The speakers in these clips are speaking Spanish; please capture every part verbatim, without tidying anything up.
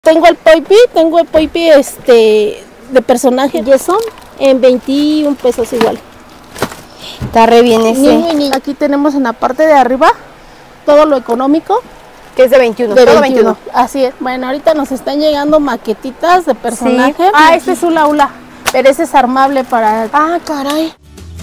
Tengo el Poipi, tengo el Poipi este, de personaje yeso en veintiún pesos igual. Está re bien ese. Niño y niña. Aquí tenemos en la parte de arriba todo lo económico. Que es de veintiuno, de todo veintiuno. veintiuno. Así es. Bueno, ahorita nos están llegando maquetitas de personaje. Sí. Ah, este es un aula, pero ese es armable para... Ah, caray.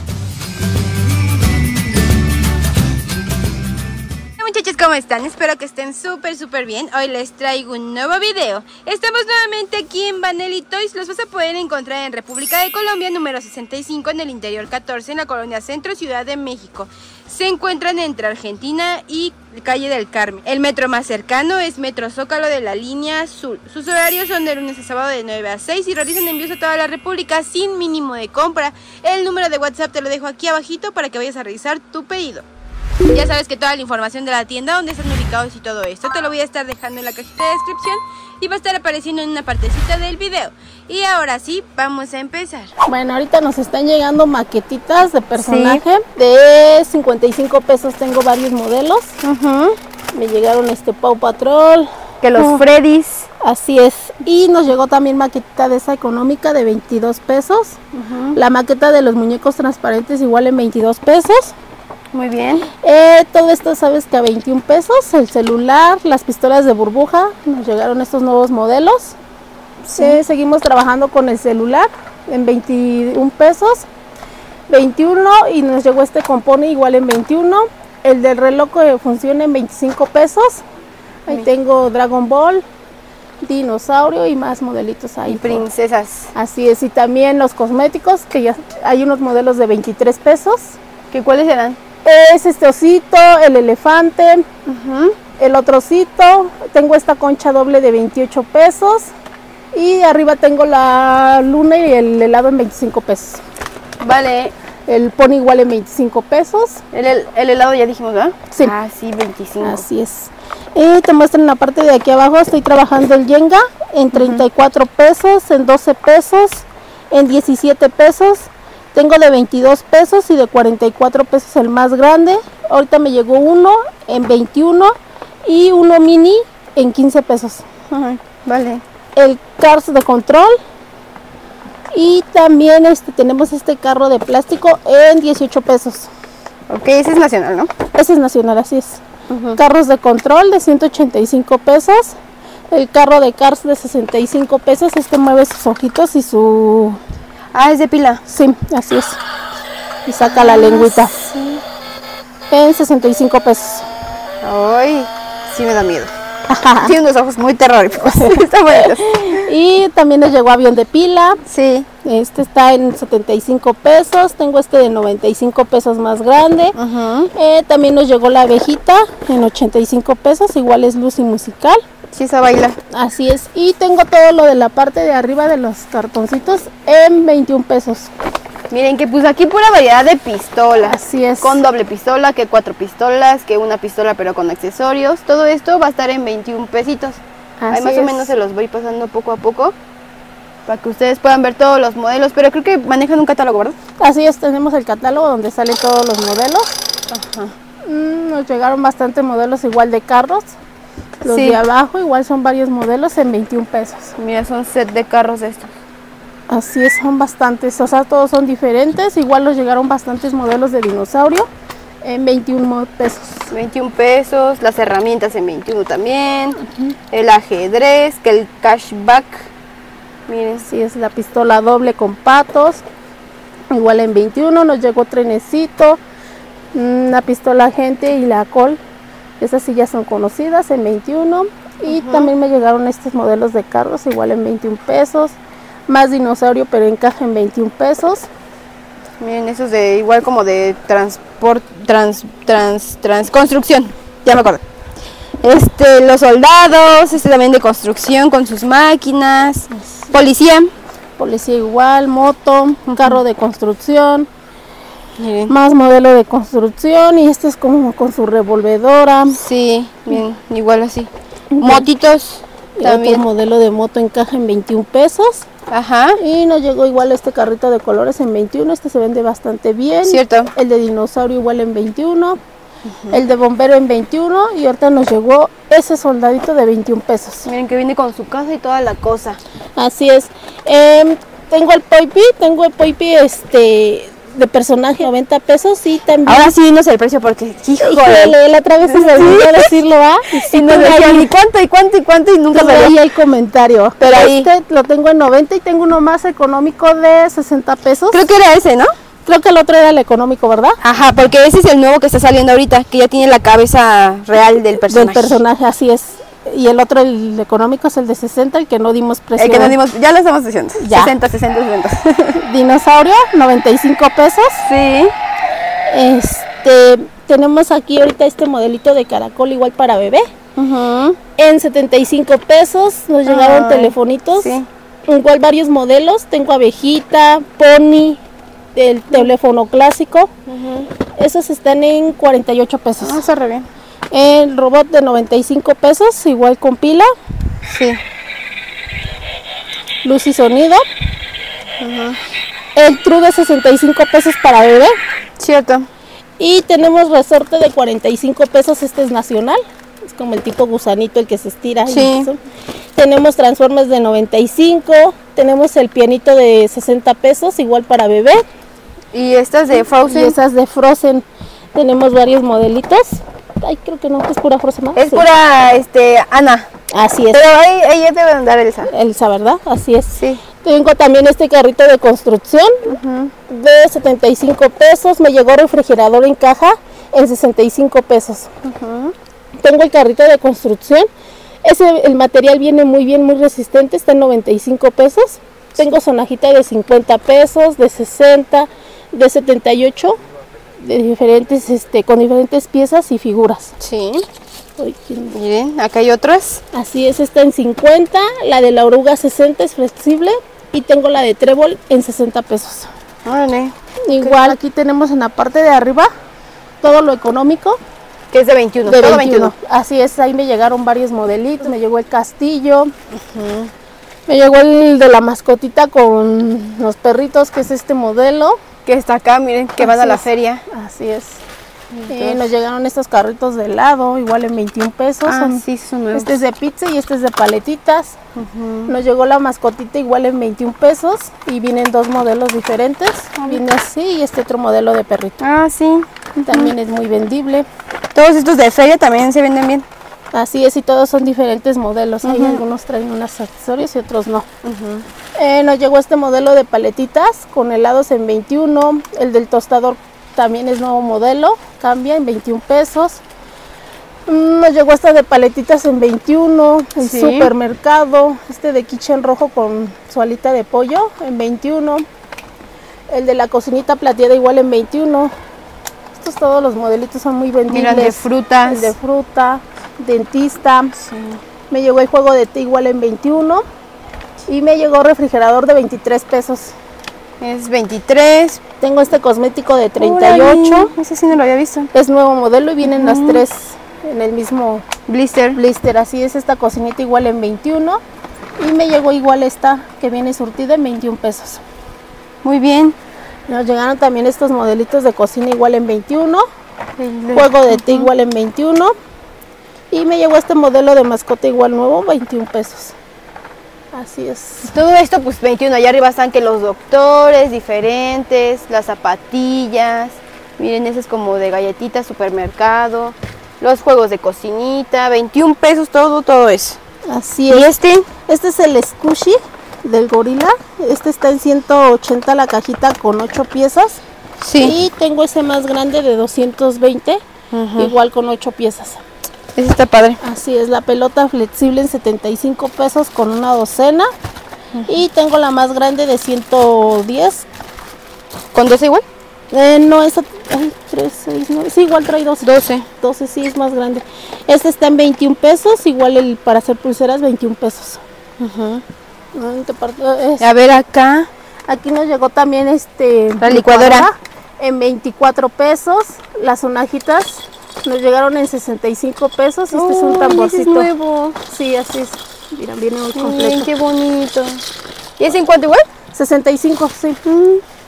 Muchachos, ¿cómo están? Espero que estén súper súper bien. Hoy les traigo un nuevo video. Estamos nuevamente aquí en Vanelli Toys. Los vas a poder encontrar en República de Colombia, número sesenta y cinco, en el interior catorce, en la colonia Centro, Ciudad de México. Se encuentran entre Argentina y Calle del Carmen. El metro más cercano es Metro Zócalo de la línea azul. Sus horarios son de lunes a sábado de nueve a seis y realizan envíos a toda la República sin mínimo de compra. El número de WhatsApp te lo dejo aquí abajito para que vayas a realizar tu pedido. Ya sabes que toda la información de la tienda, donde están ubicados y todo esto, te lo voy a estar dejando en la cajita de descripción y va a estar apareciendo en una partecita del video. Y ahora sí, vamos a empezar. Bueno, ahorita nos están llegando maquetitas de personaje. Sí. De cincuenta y cinco pesos tengo varios modelos. Uh-huh. Me llegaron este Paw Patrol. Que los uh, Freddys. Así es. Y nos llegó también maquetita de esa económica de veintidós pesos. Uh-huh. La maqueta de los muñecos transparentes igual en veintidós pesos. Muy bien. Eh, todo esto sabes que a veintiún pesos, el celular, las pistolas de burbuja, nos llegaron estos nuevos modelos. Sí. Eh, seguimos trabajando con el celular en veintiún pesos, veintiuno, y nos llegó este compone igual en veintiuno. El del reloj que funciona en veinticinco pesos. Ahí sí. Tengo Dragon Ball, dinosaurio y más modelitos ahí. Y princesas. Así es, y también los cosméticos, que ya hay unos modelos de veintitrés pesos. ¿Qué cuáles eran? Es este osito, el elefante, uh-huh. El otro osito. Tengo esta concha doble de veintiocho pesos. Y arriba tengo la luna y el helado en veinticinco pesos. Vale. El pony igual en veinticinco pesos. El, el, el helado ya dijimos, ¿verdad? Sí. Ah, sí, veinticinco. Así es. Y te muestro en la parte de aquí abajo, estoy trabajando el Jenga en treinta y cuatro uh-huh. pesos, en doce pesos, en diecisiete pesos. Tengo de veintidós pesos y de cuarenta y cuatro pesos el más grande. Ahorita me llegó uno en veintiuno y uno mini en quince pesos. Ajá, vale. El Cars de control. Y también este, tenemos este carro de plástico en dieciocho pesos. Ok, ese es nacional, ¿no? Ese es nacional, así es. Uh-huh. Carros de control de ciento ochenta y cinco pesos. El carro de Cars de sesenta y cinco pesos. Este mueve sus ojitos y su... Ah, es de pila. Sí, así es. Y saca la lengüita. Sí. En sesenta y cinco pesos. Ay, sí me da miedo. Tiene unos ojos muy terroríficos. Está bonito. Y también nos llegó avión de pila. Sí. Este está en setenta y cinco pesos. Tengo este de noventa y cinco pesos más grande. Uh-huh. eh, también nos llegó la abejita en ochenta y cinco pesos. Igual es luz y musical. Sí, esa baila. Así es. Y tengo todo lo de la parte de arriba de los cartoncitos en veintiún pesos. Miren que pues aquí pura variedad de pistolas. Así es. Con doble pistola, que cuatro pistolas, que una pistola pero con accesorios. Todo esto va a estar en veintiún pesitos. Así Ahí más es. o menos se los voy pasando poco a poco para que ustedes puedan ver todos los modelos. Pero creo que manejan un catálogo, ¿verdad? Así es, tenemos el catálogo donde salen todos los modelos. Ajá. Mm, nos llegaron bastante modelos igual de carros. Los sí. de abajo igual son varios modelos en veintiún pesos. Mira, son set de carros de estos. Así es, son bastantes, o sea, todos son diferentes. Igual nos llegaron bastantes modelos de dinosaurio en veintiún pesos. veintiún pesos, las herramientas en veintiuno también. Uh-huh. El ajedrez, que el cashback. Miren, sí, es la pistola doble con patos. Igual en veintiuno nos llegó trenecito, la pistola agente y la col. Esas sí ya son conocidas en veintiuno. Y uh-huh. también me llegaron estos modelos de carros igual en veintiún pesos. Más dinosaurio pero encaja en veintiún pesos. Miren, esos de igual como de transport, trans, trans, trans, construcción. Ya me acuerdo. Este, los soldados, este también de construcción con sus máquinas. Policía. Policía igual, moto, un uh-huh. carro de construcción. Miren. Más modelo de construcción y este es como con su revolvedora. Sí, bien, igual así. Uh-huh. Motitos. Y también otro modelo de moto encaja en veintiún pesos. Ajá. Y nos llegó igual este carrito de colores en veintiuno. Este se vende bastante bien. Cierto. El de dinosaurio igual en veintiuno. Uh-huh. El de bombero en veintiuno y ahorita nos llegó ese soldadito de veintiún pesos. Miren que viene con su casa y toda la cosa. Así es. Eh, tengo el Poipy, tengo el Poipy este de personaje noventa pesos y también. Ahora sí dinos el precio porque híjole, la otra vez se me olvidó decirlo, ¿ah? Y sí, nos decían, ¿y cuánto, y cuánto, y cuánto? Y nunca me veía el comentario. Pero este ahí lo tengo en noventa y tengo uno más económico de sesenta pesos. Creo que era ese, ¿no? Creo que el otro era el económico, ¿verdad? Ajá, porque ese es el nuevo que está saliendo ahorita, que ya tiene la cabeza real del personaje. Del personaje, así es. Y el otro, el económico, es el de sesenta, el que no dimos precio. El que no dimos, ya lo estamos diciendo. Ya. sesenta, sesenta, sesenta. Dinosaurio, noventa y cinco pesos. Sí. Este, tenemos aquí ahorita este modelito de caracol igual para bebé. Uh-huh. En setenta y cinco pesos nos llegaron Ay, telefonitos. Sí. Igual varios modelos. Tengo abejita, pony, el teléfono clásico. Uh-huh. Esos están en cuarenta y ocho pesos. Ah, está re bien. El robot de noventa y cinco pesos, igual con pila. Sí. Luz y sonido. Uh-huh. El True de sesenta y cinco pesos para bebé. Cierto. Y tenemos resorte de cuarenta y cinco pesos, este es nacional. Es como el tipo gusanito, el que se estira. Sí. Tenemos Transformers de noventa y cinco. Tenemos el pianito de sesenta pesos, igual para bebé. Y estas de Frozen. Y esas de Frozen. Tenemos varios modelitos. Ay, creo que no, que es pura Frozen. ¿No? Es sí. pura, este, Ana. Así es. Pero ahí, ahí ya debe andar Elsa. Elsa, ¿verdad? Así es. Sí. Tengo también este carrito de construcción uh-huh. de setenta y cinco pesos. Me llegó refrigerador en caja en sesenta y cinco pesos. Uh-huh. Tengo el carrito de construcción. Ese, el material viene muy bien, muy resistente. Está en noventa y cinco pesos. Tengo sonajita de cincuenta pesos, de sesenta, de setenta y ocho. De diferentes, este, con diferentes piezas y figuras. Sí. Uy, ¿quién... Miren, acá hay otras. Así es, está en cincuenta, la de la oruga sesenta es flexible y tengo la de trébol en sesenta pesos. Órale. Igual aquí tenemos en la parte de arriba todo lo económico. Que es de veintiuno. De todo veintiuno. veintiuno. Así es, ahí me llegaron varios modelitos, me llegó el castillo. Uh-huh. Me llegó el de la mascotita con los perritos, que es este modelo. Que está acá, miren, que van a la feria. Así es. Eh, nos llegaron estos carritos de helado, igual en veintiún pesos. Ah, son, sí, son nuevos. Este es de pizza y este es de paletitas. Uh-huh. Nos llegó la mascotita igual en veintiún pesos y vienen dos modelos diferentes. Uh-huh. Viene así y este otro modelo de perrito. Ah, sí. Uh-huh. También es muy vendible. Todos estos de feria también se venden bien. Así es, y todos son diferentes modelos. Uh-huh. Hay algunos traen unos accesorios y otros no. Uh-huh. eh, nos llegó este modelo de paletitas con helados en veintiuno. El del tostador también es nuevo modelo, cambia en veintiún pesos. Nos llegó esta de paletitas en veintiuno. El sí. Supermercado, este de kitchen rojo con su alita de pollo en veintiuno. El de la cocinita plateada igual en veintiuno. Estos todos los modelitos son muy vendibles. Miren, de frutas. El de fruta. Dentista, sí. Me llegó el juego de té igual en veintiuno y me llegó refrigerador de veintitrés pesos. Es veintitrés. Tengo este cosmético de treinta y ocho. Ese sí no lo había visto. Es nuevo modelo y vienen uh-huh. las tres en el mismo blister. blister. Así es, esta cocinita igual en veintiuno y me llegó igual esta que viene surtida en veintiún pesos. Muy bien. Nos llegaron también estos modelitos de cocina igual en veintiuno. El juego de té uh-huh. igual en veintiuno. Y me llegó este modelo de mascota igual nuevo, veintiún pesos. Así es. Todo esto pues veintiuno, allá arriba están que los doctores diferentes, las zapatillas, miren, ese es como de galletitas, supermercado, los juegos de cocinita, veintiún pesos todo, todo eso. Así es. ¿Y este? Este es el Squishy del gorila, este está en ciento ochenta la cajita con ocho piezas. Sí. Y tengo ese más grande de doscientos veinte, uh-huh. igual con ocho piezas. Ese está padre. Así es, la pelota flexible en setenta y cinco pesos con una docena. Uh-huh. Y tengo la más grande de ciento diez. ¿Con doce igual? Eh, no, esa... Ay, tres, seis, nueve... Sí, igual trae doce. doce. doce, sí, es más grande. Este está en veintiún pesos, igual el para hacer pulseras, veintiún pesos. Uh-huh. es... A ver acá. Aquí nos llegó también este... La licuadora. licuadora en veinticuatro pesos. Las sonajitas nos llegaron en sesenta y cinco pesos. Este oh, es un tamborcito. Es nuevo. Sí, así es. Mira, viene muy completo. Ay, qué bonito. ¿Y es en cuánto igual? sesenta y cinco, sí. Mm.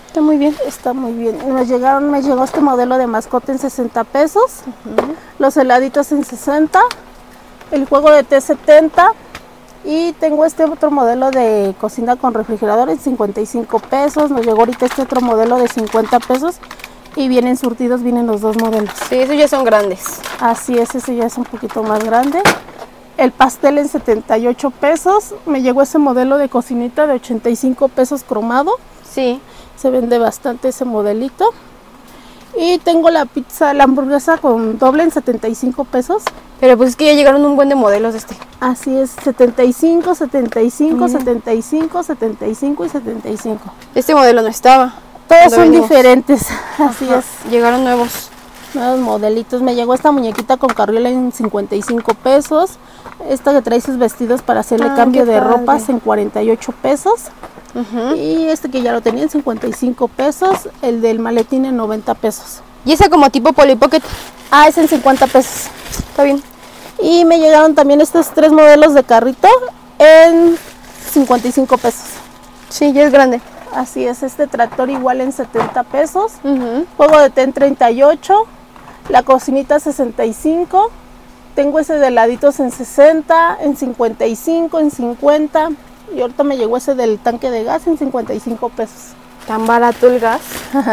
Está muy bien. Está muy bien. Nos llegaron, me llegó este modelo de mascota en sesenta pesos. Uh-huh. Los heladitos en sesenta. El juego de té setenta. Y tengo este otro modelo de cocina con refrigerador en cincuenta y cinco pesos. Nos llegó ahorita este otro modelo de cincuenta pesos. Y vienen surtidos, vienen los dos modelos. Sí, esos ya son grandes. Así es, ese ya es un poquito más grande. El pastel en setenta y ocho pesos. Me llegó ese modelo de cocinita de ochenta y cinco pesos cromado. Sí. Se vende bastante ese modelito. Y tengo la pizza, la hamburguesa con doble en setenta y cinco pesos. Pero pues es que ya llegaron un buen de modelos de este. Así es, setenta y cinco, setenta y cinco, mm. setenta y cinco, setenta y cinco y setenta y cinco. Este modelo no estaba. Todos son venimos. diferentes, así Ajá. es. Llegaron nuevos. Nuevos modelitos. Me llegó esta muñequita con carriola en cincuenta y cinco pesos. Esta que trae sus vestidos para hacerle ah, cambio de padre. ropas en cuarenta y ocho pesos. Uh-huh. Y este que ya lo tenía en cincuenta y cinco pesos. El del maletín en noventa pesos. ¿Y esa como tipo Polly Pocket? Ah, es en cincuenta pesos. Está bien. Y me llegaron también estos tres modelos de carrito en cincuenta y cinco pesos. Sí, ya es grande. Así es, este tractor igual en setenta pesos. Uh-huh. Juego de té en treinta y ocho. La cocinita sesenta y cinco. Tengo ese de heladitos en sesenta, en cincuenta y cinco, en cincuenta. Y ahorita me llegó ese del tanque de gas en cincuenta y cinco pesos. Tan barato el gas.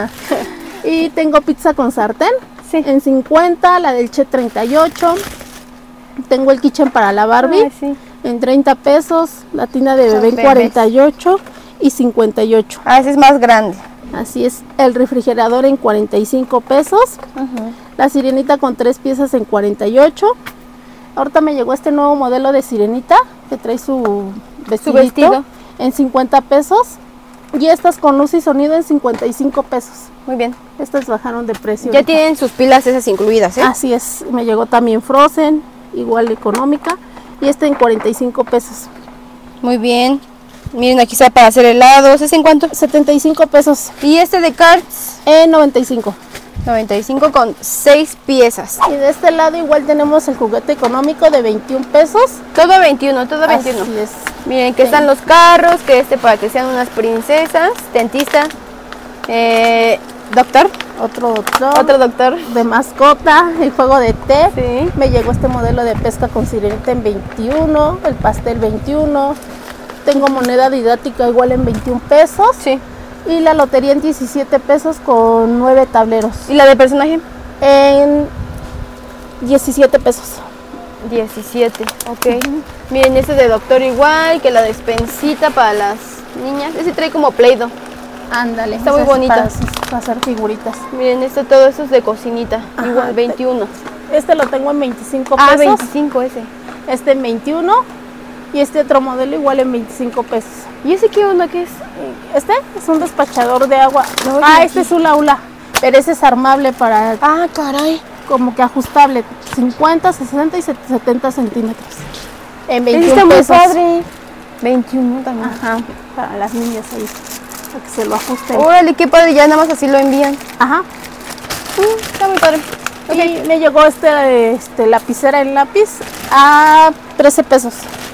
Y tengo pizza con sartén, sí, en cincuenta, la del Che treinta y ocho. Tengo el kitchen para la Barbie, Ay, sí, en treinta pesos. La tina de bebé en cuarenta y ocho y cincuenta y ocho. Ah, ese es más grande. Así es, el refrigerador en cuarenta y cinco pesos. Uh-huh. La sirenita con tres piezas en cuarenta y ocho. Ahorita me llegó este nuevo modelo de sirenita que trae su vestidito, su vestido en cincuenta pesos. Y estas con luz y sonido en cincuenta y cinco pesos. Muy bien. Estas bajaron de precio. Ya ahorita tienen sus pilas esas incluidas, ¿eh? Así es, me llegó también Frozen, igual económica. Y este en cuarenta y cinco pesos. Muy bien. Miren, aquí está para hacer helados. ¿Es en cuánto? setenta y cinco pesos. ¿Y este de cards? En noventa y cinco. noventa y cinco con seis piezas. Y de este lado igual tenemos el juguete económico de veintiún pesos. Todo veintiuno, todo veintiuno. Así es. Miren que sí. Están los carros, que este para que sean unas princesas, dentista, eh, doctor. Otro doctor. Otro doctor. De mascota, el juego de té. Sí. Me llegó este modelo de pesca con sirenita en veintiuno, el pastel veintiuno. Tengo moneda didáctica igual en veintiún pesos. Sí. Y la lotería en diecisiete pesos con nueve tableros. ¿Y la de personaje? En diecisiete pesos. diecisiete, ok. Uh-huh. Miren, este de doctor igual, que la despensita para las niñas. Ese trae como Play-Doh. Ándale. Está muy bonita. Para, para hacer figuritas. Miren, esto todo eso es de cocinita. Ajá, igual, veintiuno. Este lo tengo en veinticinco pesos. Ah, veinticinco ese. Este en veintiuno. Y este otro modelo igual en veinticinco pesos. ¿Y ese qué onda? ¿Qué es? Este es un despachador de agua. No, ah, este es un aula. Pero ese es armable para... Ah, caray. Como que ajustable. cincuenta, sesenta y setenta centímetros. En veintiún está pesos. Muy padre. veintiuno también. Ajá. Para las niñas ahí. Para que se lo ajusten. Órale, qué padre. Ya nada más así lo envían. Ajá. Mm, está muy padre. Okay. Y me llegó este, este lapicera en lápiz a trece pesos.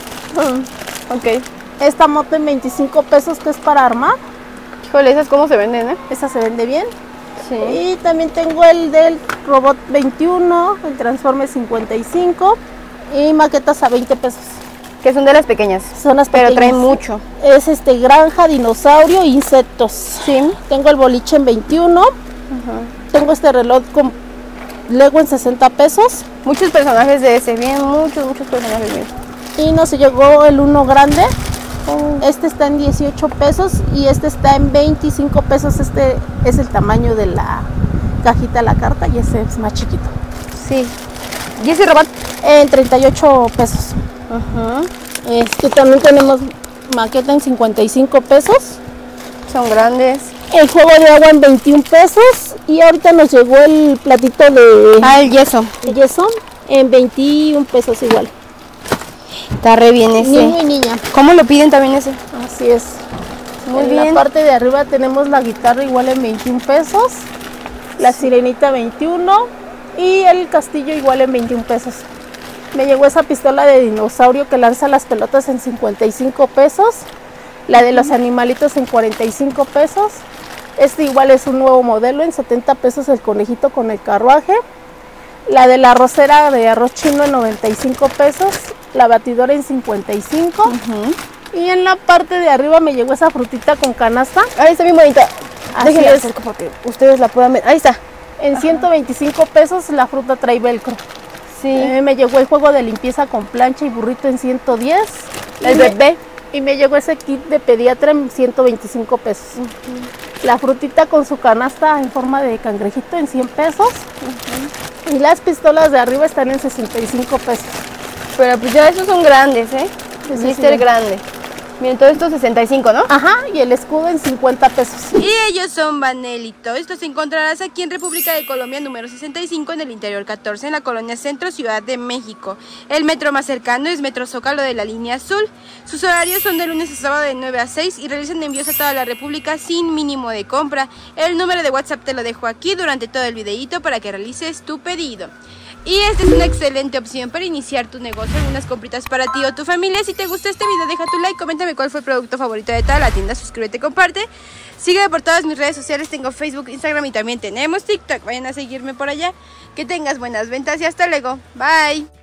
Mm, ok. Esta moto en veinticinco pesos que es para armar. Híjole, esas cómo se venden, ¿eh? Esa se vende bien. Sí. Y también tengo el del robot veintiuno, el Transforme cincuenta y cinco y maquetas a veinte pesos. Que son de las pequeñas. Son las pero pequeñas. Traen mucho. Es este granja, dinosaurio e insectos. Sí. Tengo el boliche en veintiuno. Uh-huh. Tengo este reloj con Lego en sesenta pesos. Muchos personajes de ese, bien, muchos, muchos personajes bien. Y nos llegó el uno grande. Oh. Este está en dieciocho pesos y este está en veinticinco pesos. Este es el tamaño de la cajita, la carta, y ese es más chiquito. Sí. ¿Y ese robot? En treinta y ocho pesos. Uh-huh. Este también tenemos maqueta en cincuenta y cinco pesos. Son grandes. El juego de agua en veintiún pesos. Y ahorita nos llegó el platito de... Ah, el yeso. El yeso en veintiún pesos igual. Está re bien ese. Niño y niña. ¿Cómo lo piden también ese? Así es. Muy en bien. En la parte de arriba tenemos la guitarra igual en veintiún pesos. La sirenita veintiuno. Y el castillo igual en veintiún pesos. Me llegó esa pistola de dinosaurio que lanza las pelotas en cincuenta y cinco pesos. La de los animalitos en cuarenta y cinco pesos. Este igual es un nuevo modelo, en setenta pesos el conejito con el carruaje. La de la arrocera de arroz chino en noventa y cinco pesos, la batidora en cincuenta y cinco. Uh-huh. Y en la parte de arriba me llegó esa frutita con canasta. Ahí está bien bonita. Así es. Porque ustedes la puedan ver. Ahí está. En ciento veinticinco pesos la fruta trae velcro. Sí. Eh, me llegó el juego de limpieza con plancha y burrito en ciento diez. El bebé. Y me llegó ese kit de pediatra en ciento veinticinco pesos. Uh-huh. La frutita con su canasta en forma de cangrejito en cien pesos. Uh-huh. Y las pistolas de arriba están en sesenta y cinco pesos. Pero pues ya esos son grandes, ¿eh? Es blister grande. Miren, todo esto sesenta y cinco, ¿no? Ajá, y el escudo en cincuenta pesos. Y ellos son Vanelli Toys. Los encontrarás aquí en República de Colombia, número sesenta y cinco, en el interior catorce, en la colonia Centro, Ciudad de México. El metro más cercano es Metro Zócalo de la línea azul. Sus horarios son de lunes a sábado de nueve a seis y realizan envíos a toda la República sin mínimo de compra. El número de WhatsApp te lo dejo aquí durante todo el videíto para que realices tu pedido. Y esta es una excelente opción para iniciar tu negocio, algunas compritas para ti o tu familia. Si te gustó este video, deja tu like, coméntame cuál fue el producto favorito de toda la tienda, suscríbete, comparte. Sígueme por todas mis redes sociales, tengo Facebook, Instagram y también tenemos TikTok. Vayan a seguirme por allá. Que tengas buenas ventas y hasta luego. Bye.